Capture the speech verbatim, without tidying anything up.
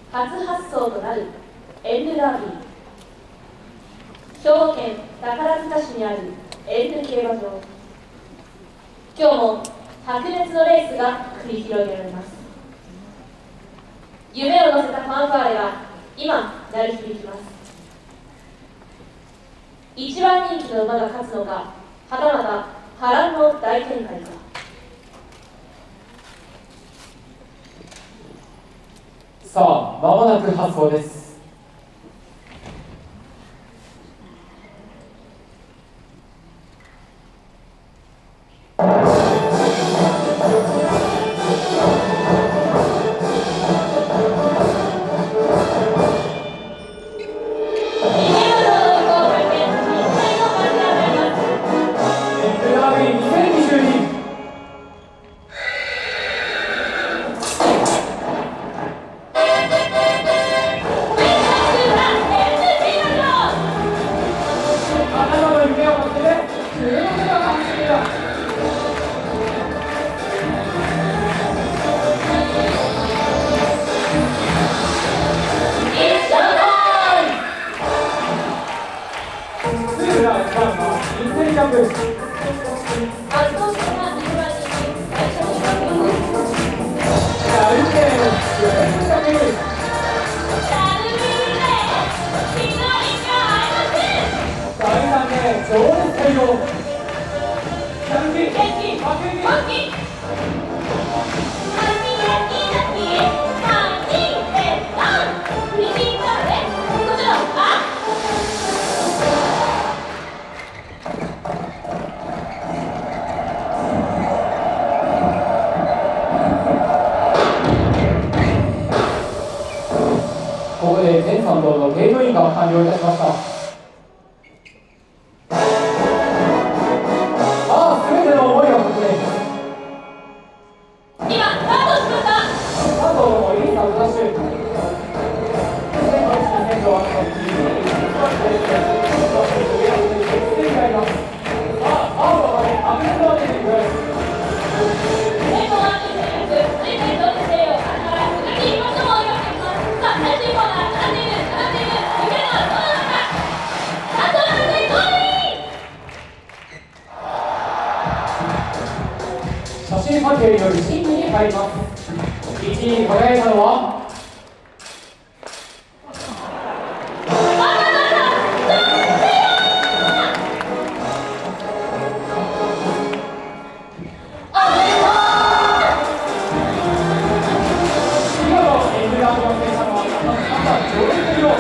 初発走となるエンヌダービー。兵庫県宝塚市にあるエンヌ競馬場。今日も白熱のレースが繰り広げられます。夢を乗せたファンファーレが今鳴り響きます。一番人気の馬が勝つのか、はたまた波乱の大展開か。 さあ、まもなく発走です。ここで全さん頭のゲートインが完了いたしました。さあ、すべての思いがここで今、スタートしました。 スタートのいいスタートダッシュ。先頭、先頭はさあ、青の場でアップを上げていく。 先頭はにせんひゃく、にせんよんせいをから抜き、最も追いかけています。さあ、最終コーナー、並んでいる、並んでいる、抜けるのはどうなのか。あとなんでゴールイン。 写真撮影による審議に入ります。いちいに輝いたのは上手